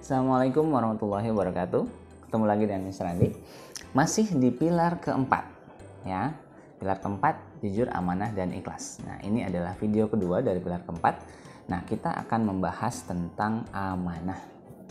Assalamualaikum warahmatullahi wabarakatuh. Ketemu lagi dengan Mr. Andi. Masih di pilar keempat, ya. Pilar keempat, jujur, amanah, dan ikhlas. Nah, ini adalah video kedua dari pilar keempat. Nah, kita akan membahas tentang amanah.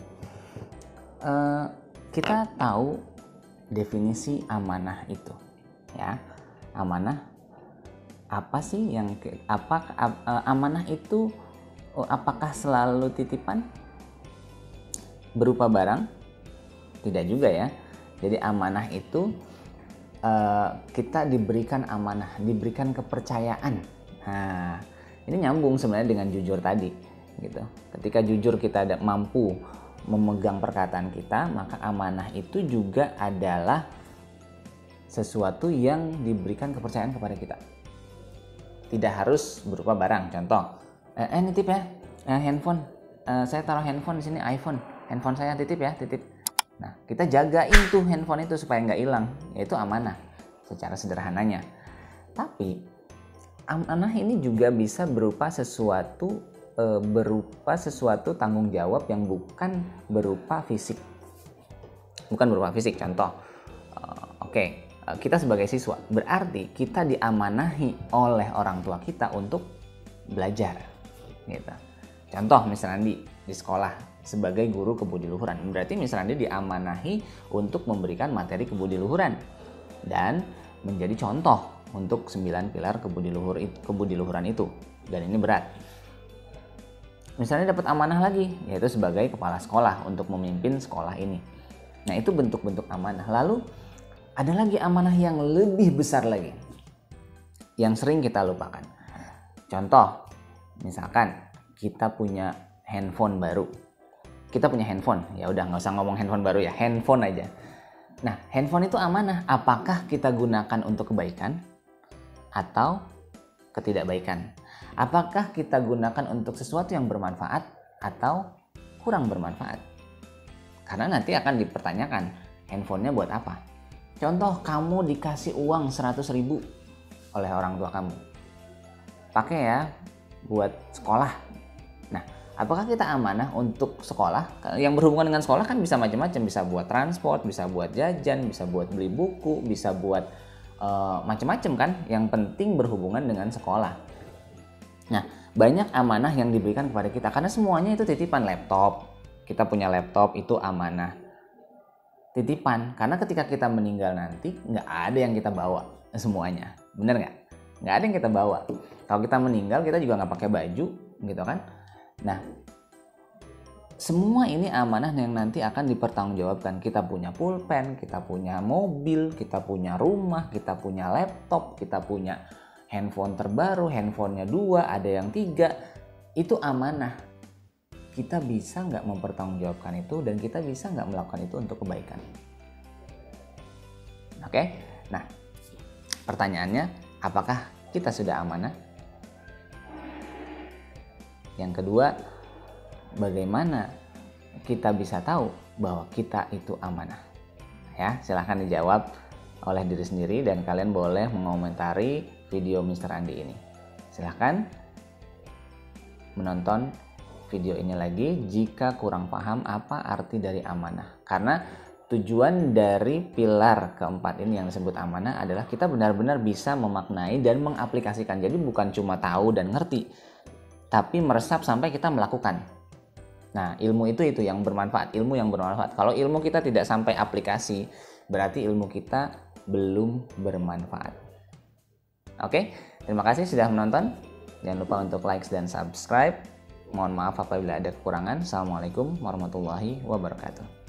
Kita tahu definisi amanah itu, ya. Amanah apa sih yang amanah itu? Apakah selalu titipan berupa barang? Tidak juga ya. Jadi amanah itu kita diberikan amanah, diberikan kepercayaan. Nah, ini nyambung sebenarnya dengan jujur tadi, gitu. Ketika jujur kita mampu memegang perkataan kita, maka amanah itu juga adalah sesuatu yang diberikan kepercayaan kepada kita. Tidak harus berupa barang. Contoh, nitip ya, handphone. Saya taruh handphone di sini, handphone saya titip ya, titip. Nah, kita jagain tuh handphone itu supaya nggak hilang, yaitu amanah secara sederhananya. Tapi amanah ini juga bisa berupa sesuatu tanggung jawab yang bukan berupa fisik. Contoh, kita sebagai siswa, berarti kita diamanahi oleh orang tua kita untuk belajar, gitu. Contoh, Mr. Andi di sekolah sebagai guru kebudiluhuran, berarti Mr. Andi diamanahi untuk memberikan materi kebudiluhuran dan menjadi contoh untuk 9 pilar kebudiluhuran itu. Dan ini berat. Misalnya dapat amanah lagi, yaitu sebagai kepala sekolah untuk memimpin sekolah ini. Nah, itu bentuk-bentuk amanah. Lalu ada lagi amanah yang lebih besar lagi, yang sering kita lupakan. Contoh, misalkan kita punya handphone baru. Kita punya handphone, ya udah nggak usah ngomong handphone baru ya, handphone aja. Nah, handphone itu amanah. Apakah kita gunakan untuk kebaikan atau ketidakbaikan? Apakah kita gunakan untuk sesuatu yang bermanfaat atau kurang bermanfaat? Karena nanti akan dipertanyakan, handphonenya buat apa? Contoh, kamu dikasih uang 100.000 oleh orang tua kamu. Pakai ya buat sekolah. Nah, apakah kita amanah untuk sekolah? Yang berhubungan dengan sekolah kan bisa macam-macam, bisa buat transport, bisa buat jajan, bisa buat beli buku, bisa buat macam-macam kan. Yang penting berhubungan dengan sekolah. Nah, banyak amanah yang diberikan kepada kita karena semuanya itu titipan. Laptop, kita punya laptop itu amanah, titipan. Karena ketika kita meninggal nanti nggak ada yang kita bawa semuanya, bener nggak? Nggak ada yang kita bawa. Kalau kita meninggal kita juga nggak pakai baju, gitu kan? Nah, semua ini amanah yang nanti akan dipertanggungjawabkan. Kita punya pulpen, kita punya mobil, kita punya rumah, kita punya laptop, kita punya handphone terbaru, handphonenya 2, ada yang 3. Itu amanah. Kita bisa nggak mempertanggungjawabkan itu dan kita bisa nggak melakukan itu untuk kebaikan. Oke? Nah, pertanyaannya, apakah kita sudah amanah? Yang kedua, bagaimana kita bisa tahu bahwa kita itu amanah? Ya, silahkan dijawab oleh diri sendiri dan kalian boleh mengomentari video Mr. Andi ini. Silahkan menonton video ini lagi jika kurang paham apa arti dari amanah. Karena tujuan dari pilar keempat ini yang disebut amanah adalah kita benar-benar bisa memaknai dan mengaplikasikan. Jadi bukan cuma tahu dan ngerti, tapi meresap sampai kita melakukan. Nah, ilmu itu yang bermanfaat, ilmu yang bermanfaat. Kalau ilmu kita tidak sampai aplikasi, berarti ilmu kita belum bermanfaat. Oke, terima kasih sudah menonton. Jangan lupa untuk like dan subscribe. Mohon maaf apabila ada kekurangan. Assalamualaikum warahmatullahi wabarakatuh.